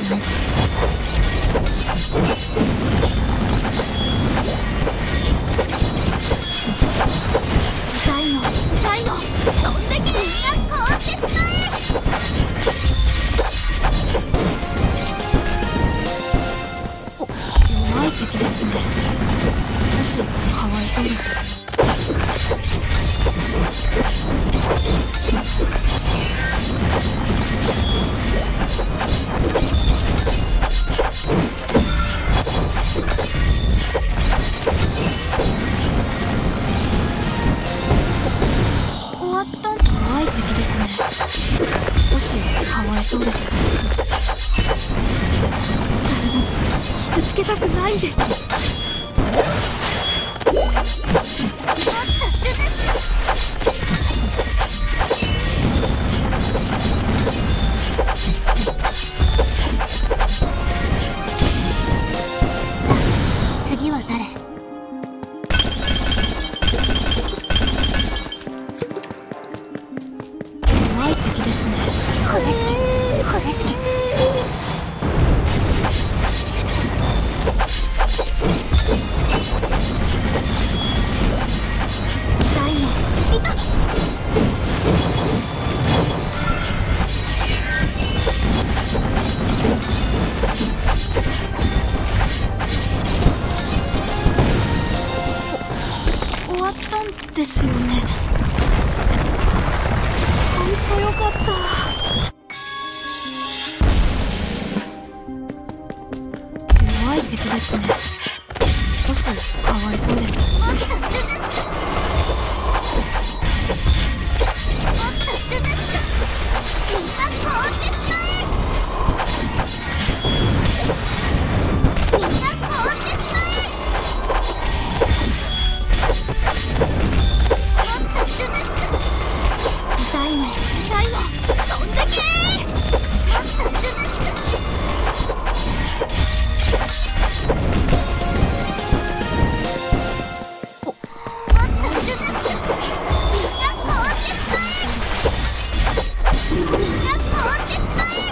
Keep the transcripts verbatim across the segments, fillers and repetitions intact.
ない。痛いの痛いの飛んできてみんな凍ってしまえ。お、弱い敵ですね。少しかわいそうです。終わった弱い敵ですね。少しかわいそうです。誰も傷つけたくないんです。次は誰？弱い敵ですね。これ好き、これ好き。痛いの痛っ。終わったんですよね。ほんとよかった。弱い敵ですね。少しかわいそうです。もっと涼しく、もっと涼しく、みんな凍ってしまえ。みんな凍ってしまえ。痛いの痛いの飛んでけー。もっと涼しく。お、もっと涼しく。みんな凍ってしまえ。みんな凍ってしまえ。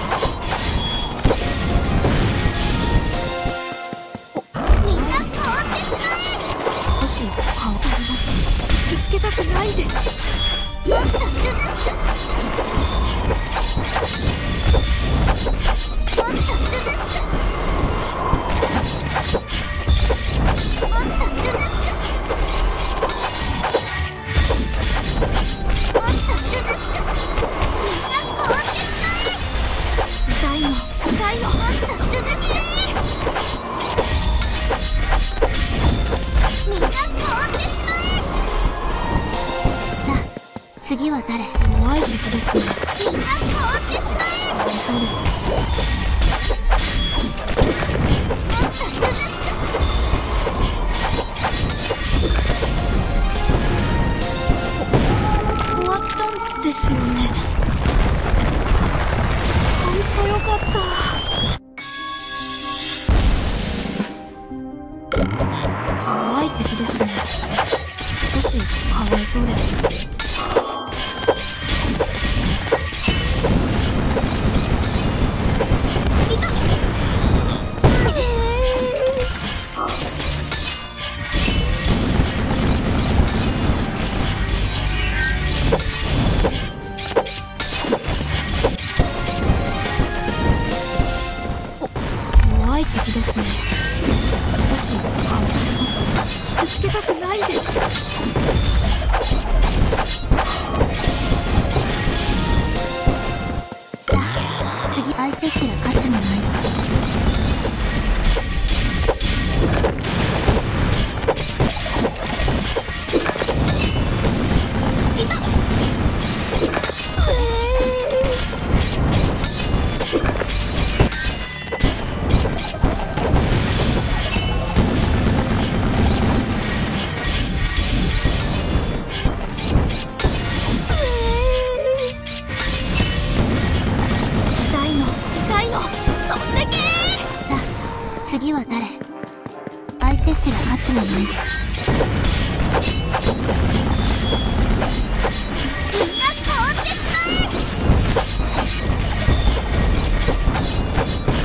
お、みんな凍ってしまえ。少し顔を傷つけたくないです。もっと涼しく。もっと涼しく。もっと涼しく。もっと涼しく。もっと涼しく。みんな凍ってしまえ。痛いの痛いのもっと涼しく。みんな凍ってしまえ。さあ次は誰？弱い敵ですね。みんな凍ってしまえ。かわいそうです。もっと涼しく。終わったんですよね。ほんとよかった。弱い敵ですね。少しかわいそうです。弱い敵ですね。少し顔を傷つけたくないです。さあ次相手すら勝ちもないわ。次は誰？相手すら勝ちもない。みんな凍ってしまえ。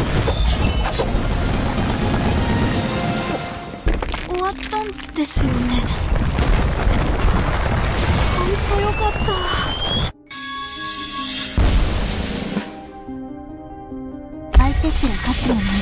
ったんですよね。ほんとよかった。相手すら価値もないわ。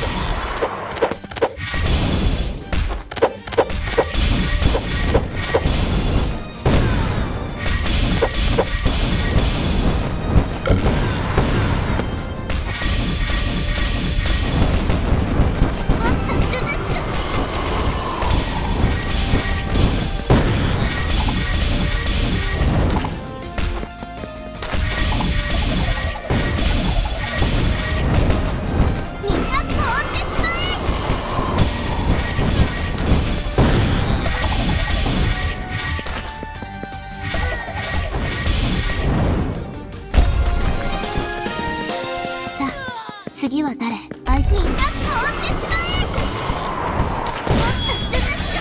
次は誰？あいみんな変わってしまえ！もっと涼しく！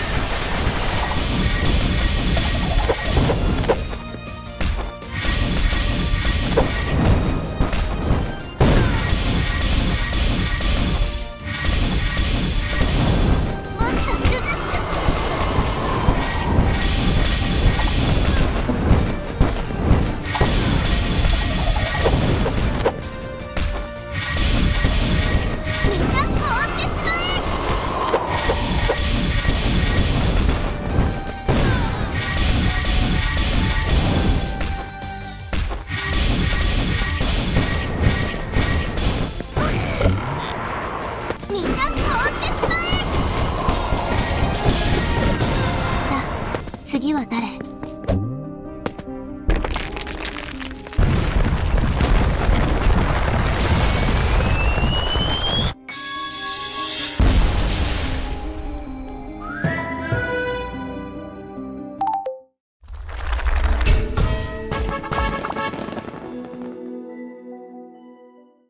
もっと涼しく！次は誰？